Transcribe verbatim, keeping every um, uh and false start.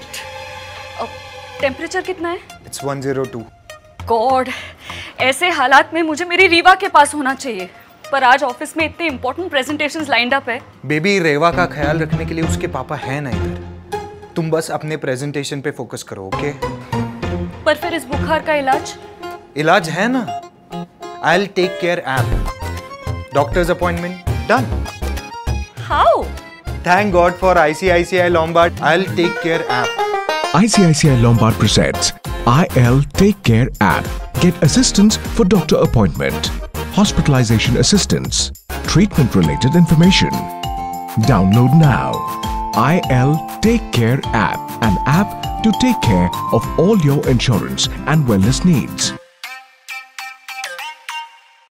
Temperature कितना है? It's one zero two. God, ऐसे हालात में मुझे मेरी रीवा के पास होना चाहिए, पर आज ऑफिस में इतने इंपॉर्टेंट प्रेजेंटेशंस लाइंड अप है। बेबी, रेवा का ख्याल रखने के लिए उसके पापा है ना इधर। तुम बस अपने प्रेजेंटेशन पे फोकस करो, ओके? पर फिर इस बुखार का इलाज? इलाज है ना, I will take care app. Doctors appointment done. How? Thank God for I C I C I Lombard. I will take care app. I C I C I Lombard presents I L Take Care app. Get assistance for doctor appointment, hospitalization assistance, treatment related information. Download now. I L Take Care app, an app to take care of all your insurance and wellness needs.